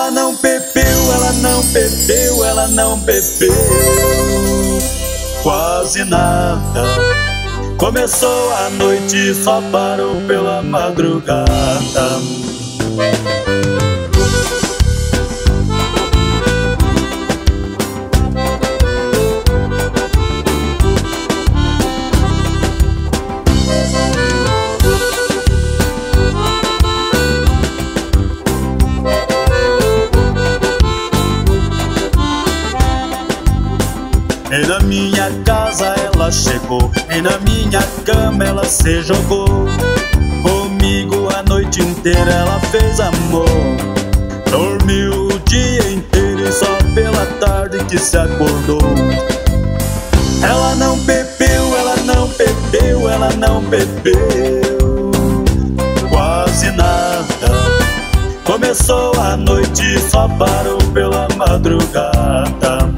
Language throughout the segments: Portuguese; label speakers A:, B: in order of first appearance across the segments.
A: Ela não bebeu, ela não bebeu, ela não bebeu quase nada. Começou a noite e só parou pela madrugada. E na minha casa ela chegou, e na minha cama ela se jogou. Comigo a noite inteira ela fez amor. Dormiu o dia inteiro e só pela tarde que se acordou. Ela não bebeu, ela não bebeu, ela não bebeu quase nada. Começou a noite e só parou pela madrugada.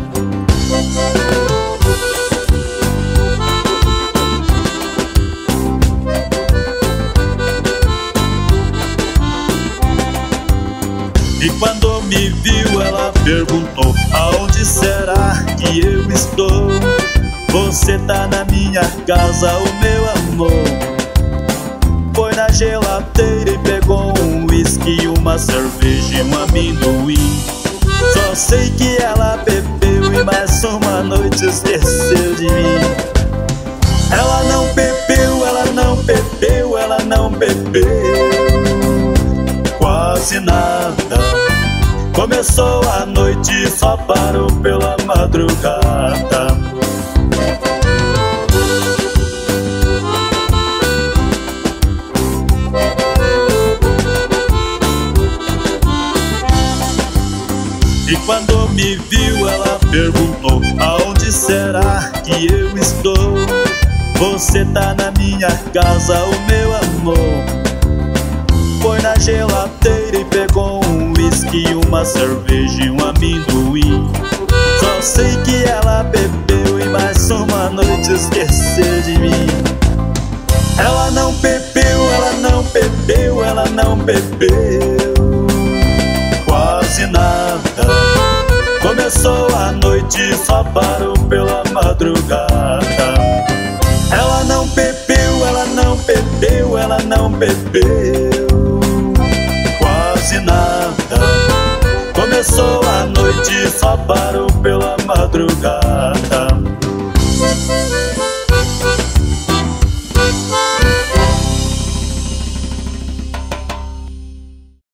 A: E quando me viu ela perguntou: aonde será que eu estou? Você tá na minha casa, o meu amor. Foi na geladeira e pegou um uísque, uma cerveja e um amendoim. Só sei que ela bebeu e mais uma noite esqueceu de mim. Ela não bebeu, ela não bebeu, ela não bebeu quase nada. Começou a noite e só parou pela madrugada. E quando me viu ela perguntou: aonde será que eu estou? Você tá na minha casa, o meu amor. Foi na geladeira e pegou um uísque, uma cerveja e um amendoim. Só sei que ela bebeu e mais uma noite esqueceu de mim. Ela não bebeu, ela não bebeu, ela não bebeu quase nada. Começou a noite e só parou pela madrugada. Ela não bebeu, ela não bebeu, ela não bebeu